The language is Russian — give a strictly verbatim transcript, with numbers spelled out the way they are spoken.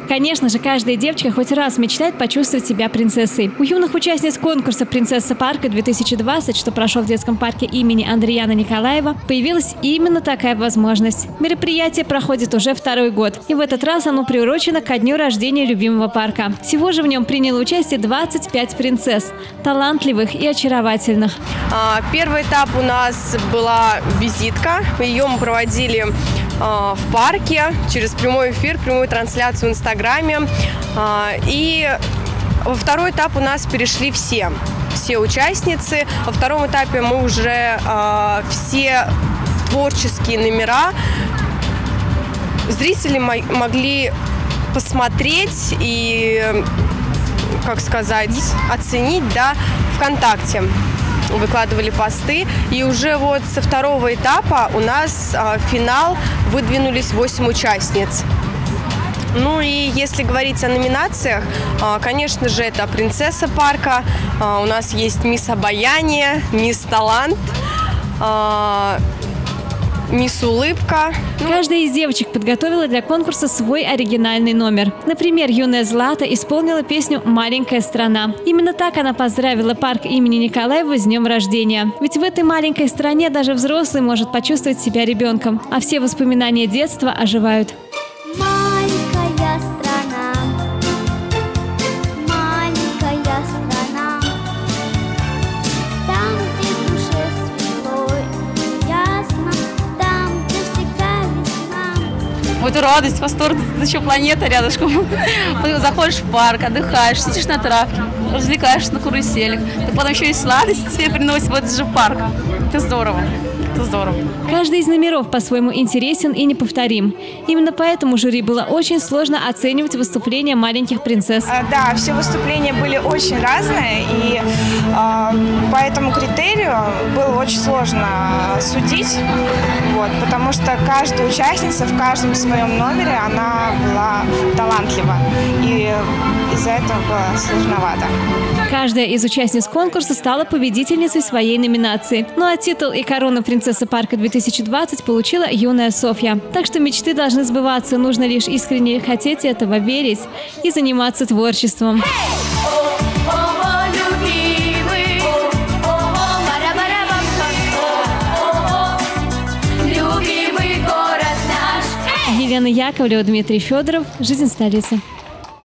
Конечно же, каждая девочка хоть раз мечтает почувствовать себя принцессой. У юных участниц конкурса «Принцесса парка-две тысячи двадцать», что прошел в детском парке имени Андреяна Николаева, появилась именно такая возможность. Мероприятие проходит уже второй год. И в этот раз оно приурочено ко дню рождения любимого парка. Всего же в нем приняло участие двадцать пять принцесс. Талантливых и очаровательных. Первый этап у нас была визитка. Ее мы проводили в парке через прямой эфир, прямую трансляцию в Инстаграме. И во второй этап у нас перешли все, все участницы. Во втором этапе мы уже все творческие номера зрители могли посмотреть и, как сказать, оценить, да, ВКонтакте. Выкладывали посты. И уже вот со второго этапа у нас а, в финал выдвинулись восемь участниц. Ну и если говорить о номинациях, а, конечно же, это принцесса парка. А, у нас есть мисс Обаяние, мисс Талант, а, мисс Улыбка. Каждая из девочек подготовила для конкурса свой оригинальный номер. Например, юная Злата исполнила песню «Маленькая страна». Именно так она поздравила парк имени Николаева с днем рождения. Ведь в этой маленькой стране даже взрослый может почувствовать себя ребенком, а все воспоминания детства оживают. Маленькая страна, маленькая страна, там, где в душе светло и ясно, там, где всегда весна. Вот радость, восторг, это еще планета рядышком. Заходишь в парк, отдыхаешь, сидишь на травке, развлекаешься на каруселях. Так потом еще и сладости тебе приносят в этот же парк. Это здорово. Это здорово. Каждый из номеров по-своему интересен и неповторим. Именно поэтому жюри было очень сложно оценивать выступления маленьких принцесс. Да, все выступления были очень разные, и э, по этому критерию было очень сложно судить, вот, потому что каждая участница в каждом своем номере, она была талантлива, и из-за этого было сложновато. Каждая из участниц конкурса стала победительницей своей номинации. Ну а титул и корону «Принцесса парка-две тысячи двадцать» получила юная Софья. Так что мечты должны сбываться, нужно лишь искренне хотеть этого, верить и заниматься творчеством. Елена Яковлева, Дмитрий Федоров. Жизнь столицы.